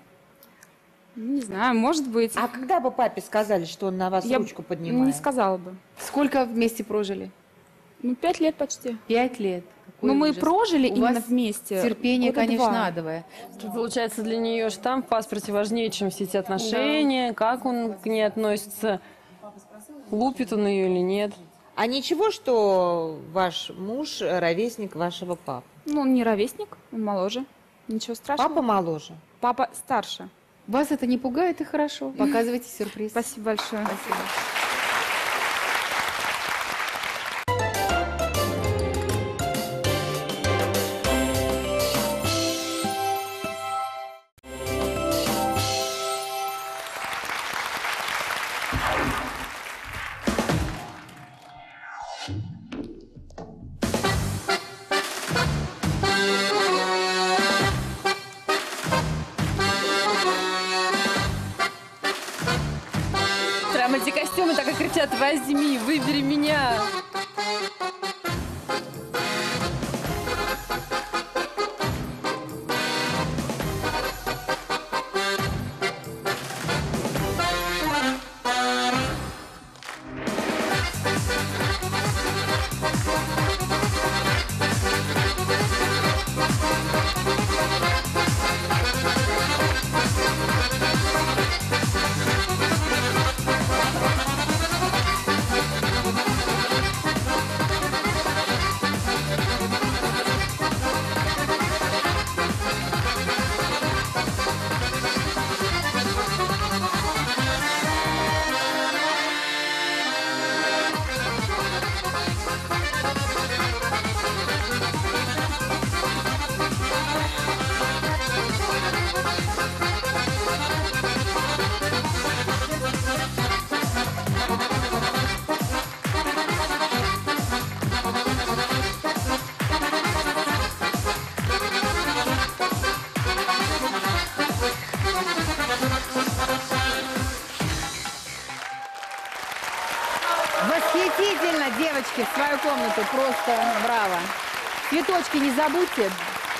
Ну, не знаю, может быть. А когда бы папе сказали, что он на вас Я ручку поднимает? не сказала бы. Сколько вместе прожили? Ну, пять лет почти. Пять лет. Ну, мы ужас. прожили У именно вас вместе. терпение, года конечно, два. адовое. Получается, для нее штамп в паспорте важнее, чем все эти отношения, как он к ней относится, лупит он ее или нет. А ничего, что ваш муж ровесник вашего папы? Ну, он не ровесник, он моложе. Ничего страшного. Папа моложе? Папа старше. Вас это не пугает и хорошо. Показывайте сюрприз. Спасибо большое. Спасибо. Прям эти костюмы так и кричат: возьми, выбери меня. Восхитительно, девочки, в свою комнату. Просто браво. Цветочки не забудьте.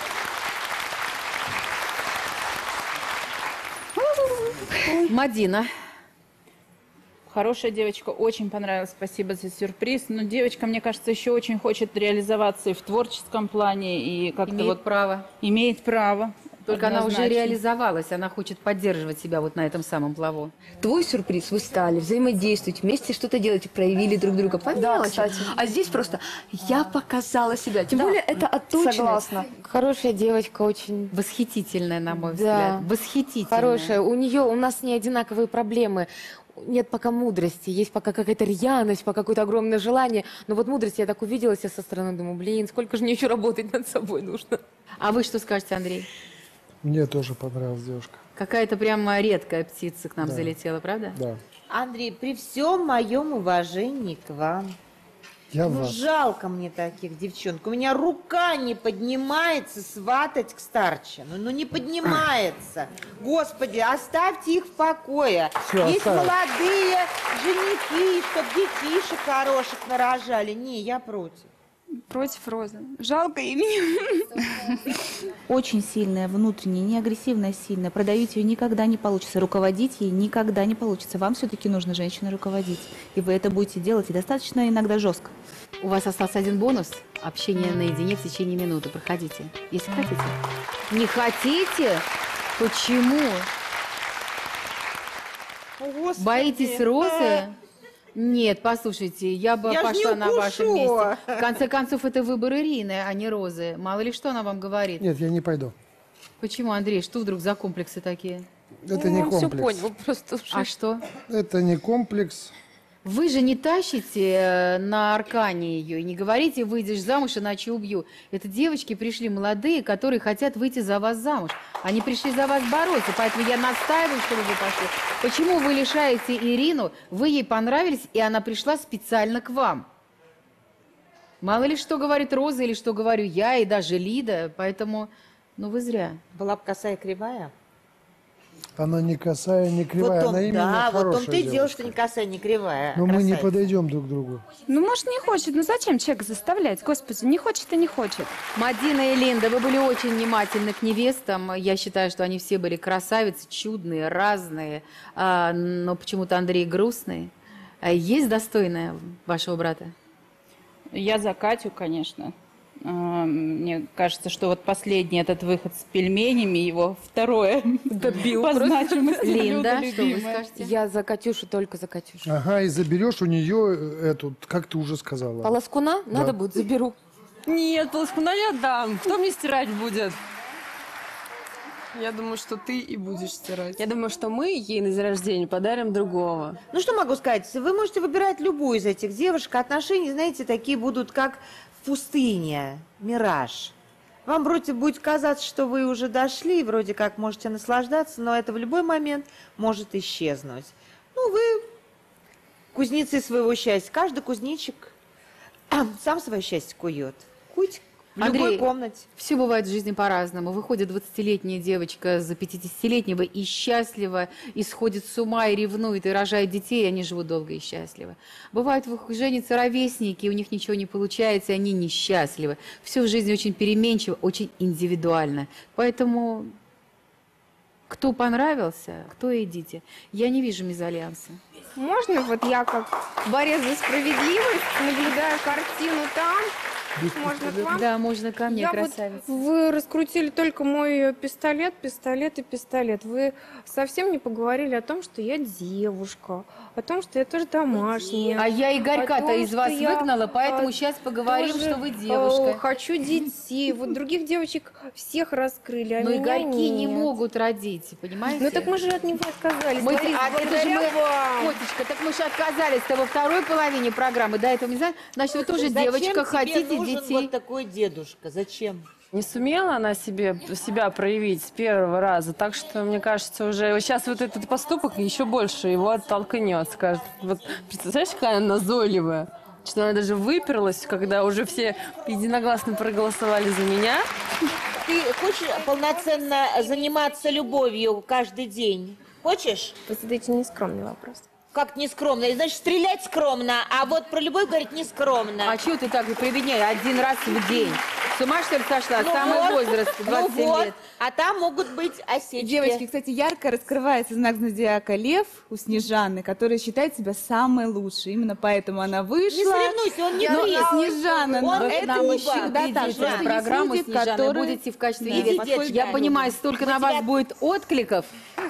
Мадина. Хорошая девочка, очень понравилась, спасибо за сюрприз. Но девочка, мне кажется, еще очень хочет реализоваться и в творческом плане, и как-то Имеет вот право. имеет право. Только она уже Однозначно. реализовалась, она хочет поддерживать себя вот на этом самом плаву. Твой сюрприз, вы стали, взаимодействуете, вместе что-то делаете, проявили друг друга по Да, мелочи. кстати. А здесь просто я показала себя. Тем Да. более это отточенность. Согласна. Хорошая девочка, очень... Восхитительная, на мой Да. взгляд. Восхитительная. Хорошая. У нее, у нас не одинаковые проблемы. Нет пока мудрости, есть пока какая-то рьяность, пока какое-то огромное желание. Но вот мудрость я так увидела себя со стороны, думаю, блин, сколько же мне еще работать над собой нужно. А вы что скажете, Андрей? Мне тоже понравилась девушка. Какая-то прямо редкая птица к нам Да. залетела, правда? Да. Андрей, при всем моем уважении к вам, Я в ну, вас. жалко мне таких девчонок. У меня рука не поднимается сватать к старчину. Ну, не поднимается. Господи, оставьте их в покое. Всё, Есть оставим. молодые женихи, чтоб детишек хороших нарожали. Не, я против. Против Розы. Жалко имени. Очень сильная, внутренняя, не агрессивная, сильная. Продавить ее никогда не получится. Руководить ей никогда не получится. Вам все-таки нужно женщину руководить. И вы это будете делать, и достаточно иногда жестко. У вас остался один бонус. Общение наедине в течение минуты. Проходите. Если хотите. Не хотите? Почему? Господи. Боитесь Розы? Нет, послушайте, я бы Я ж пошла не на вашем укушу. месте. В конце концов, это выбор Ирины, а не Розы. Мало ли что она вам говорит. Нет, я не пойду. Почему, Андрей, что вдруг за комплексы такие? Это не Он все комплекс. понял, просто А что? Это не комплекс. Вы же не тащите э, на аркане ее и не говорите, выйдешь замуж, иначе убью. Это девочки пришли молодые, которые хотят выйти за вас замуж. Они пришли за вас бороться, поэтому я настаиваю, чтобы вы пошли. Почему вы лишаете Ирину, вы ей понравились, и она пришла специально к вам? Мало ли что говорит Роза или что говорю я, и даже Лида, поэтому, ну вы зря. Была бы косая кривая. Она не косая, не кривая. Вот Она он, именно да, вот хорошая он ты девушка. делаешь, что не косая, не кривая. Но мы не красавица. подойдем друг к другу. Ну, может, не хочет. Ну, зачем человека заставлять? Господи, не хочет и не хочет. Мадина и Линда, вы были очень внимательны к невестам. Я считаю, что они все были красавицы, чудные, разные, а, но почему-то Андрей грустный. А есть достойная вашего брата? Я за Катю, конечно. А, Мне кажется, что вот последний этот выход с пельменями, его второе Добил по просто. значимости Линда, блюдо что вы любимое. скажете? Я за Катюшу, только за Катюшу. Ага, и заберешь у нее эту, как ты уже сказала. Полоскуна? Да. Надо будет, заберу. Нет, полоскуна не отдам. Кто мне стирать будет? Я думаю, что ты и будешь стирать. Я думаю, что мы ей на день рождения подарим другого. Ну, что могу сказать? Вы можете выбирать любую из этих девушек. Отношения, знаете, такие будут, как в пустыне, мираж. Вам вроде будет казаться, что вы уже дошли, вроде как можете наслаждаться, но это в любой момент может исчезнуть. Ну, вы кузнецы своего счастья. Каждый кузнечик сам свое счастье кует. Куть в любой Андрей, комнате. все бывает в жизни по-разному. Выходит двадцатилетняя девочка за пятидесятилетнего и счастлива, и сходит с ума, и ревнует, и рожает детей, и они живут долго и счастливо. Бывает, женятся ровесники, и у них ничего не получается, и они несчастливы. Все в жизни очень переменчиво, очень индивидуально. Поэтому кто понравился, кто идите. Я не вижу мезальянса. Можно вот я как борец за справедливость наблюдаю картину там? Можно к вам? Да, можно ко мне, Я красавица. вот, вы раскрутили только мой пистолет, пистолет и пистолет. Вы совсем не поговорили о том, что я девушка, о том, что я тоже домашняя. А я Игорька-то о том, из вас что я, выгнала, поэтому а, сейчас поговорим, тоже, что вы девушка. э, Хочу детей. Вот других девочек всех раскрыли, а Но меня Игорьки не нет. могут родить, понимаете? Ну так мы же от него отказались. Мы, Смотрите, а это же благодаря мы, вам. Котечка, так мы же отказались-то во второй половине программы, до этого не знаю. Значит, вы тоже Зачем девочка, тебе хотите нужен детей. вот такой дедушка? Зачем? Не сумела она себе, себя проявить с первого раза, так что, мне кажется, уже сейчас вот этот поступок еще больше его оттолкнет, скажет. Вот представляешь, какая она назойливая, что она даже выперлась, когда уже все единогласно проголосовали за меня. Ты хочешь полноценно заниматься любовью каждый день? Хочешь? Вы задаете нескромный вопрос. Как нескромно? Значит, стрелять скромно, а вот про любовь говорить нескромно. А чего ты так прибедняешь? Один раз в день. С ума, что ли, сошла? Ну Самый вот, возраст, двадцать семь ну вот. лет. А там могут быть осечки. Девочки, кстати, ярко раскрывается знак зодиака Лев у Снежаны, которая считает себя самой лучшей. Именно поэтому она вышла. Не соревнуйся, он не Но приз. Снежана, Он но не это Нам Куба. еще всегда так. придите Просто в есть программу люди, Снежаны, которые- будете в качестве Да. невесты. Идите, Я Снежана. понимаю, столько на Мы вас тебя- будет откликов.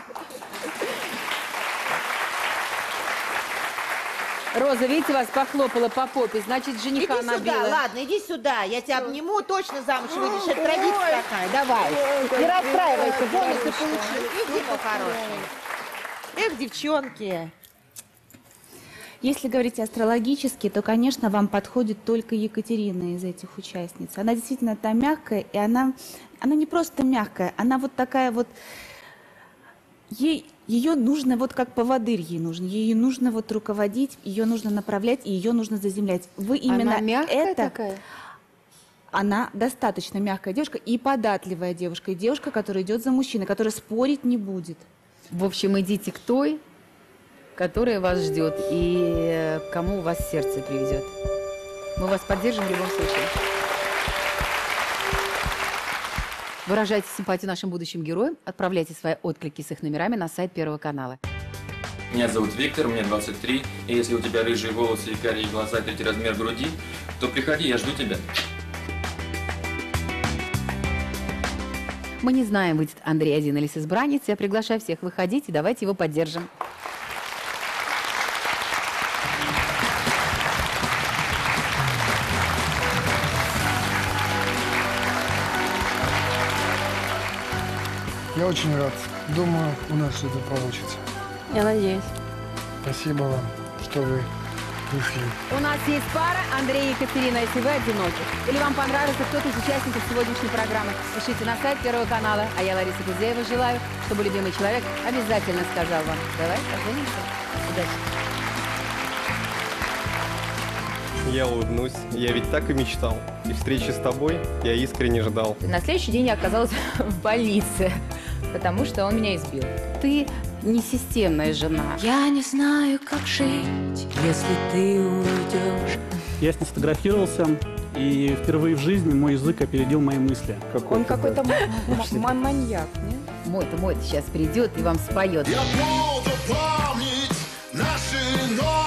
Роза, видите, вас похлопала по попе, значит, жениха Иди сюда, набила. ладно, иди сюда. Я тебя обниму, точно замуж выйдешь. Это традиция такая. Давай. Не расстраивайся, бонусы получил. Иди по-хорошему. Эх, девчонки. Если говорить астрологически, то, конечно, вам подходит только Екатерина из этих участниц. Она действительно та мягкая, и она, она не просто мягкая, она вот такая вот... Ей, ее нужно, вот как поводырь ей нужен, ее нужно вот руководить, ее нужно направлять, и ее нужно заземлять. Вы именно Она мягкая это... такая? Она достаточно мягкая девушка и податливая девушка, и девушка, которая идет за мужчиной, которая спорить не будет. В общем, идите к той, которая вас ждет, и к кому вас сердце приведет. Мы вас поддержим в любом случае. Выражайте симпатию нашим будущим героям, отправляйте свои отклики с их номерами на сайт Первого канала. Меня зовут Виктор, мне двадцать три, и если у тебя рыжие волосы и карие глаза, третий размер груди, то приходи, я жду тебя. Мы не знаем, выйдет Андрей один или с избранницей. Я приглашаю всех выходить, и давайте его поддержим. Я очень рад. Думаю, у нас что-то получится. Я надеюсь. Спасибо вам, что вы вышли. У нас есть пара Андрей и Екатерина, если вы одиноки. Или вам понравился кто-то из участников сегодняшней программы, пишите на сайт Первого канала. А я, Лариса Гузеева, желаю, чтобы любимый человек обязательно сказал вам: давай поженимся. Удачи. Я улыбнусь. Я ведь так и мечтал. И встречи с тобой я искренне ждал. На следующий день я оказалась в больнице, потому что он меня избил. Ты не системная жена. Я не знаю, как жить, если ты уйдешь. Я с ней сфотографировался, и впервые в жизни мой язык опередил мои мысли. Он какой-то маньяк, нет? Мой-то, мой-то сейчас придет и вам споет. Я буду помнить наши ночи.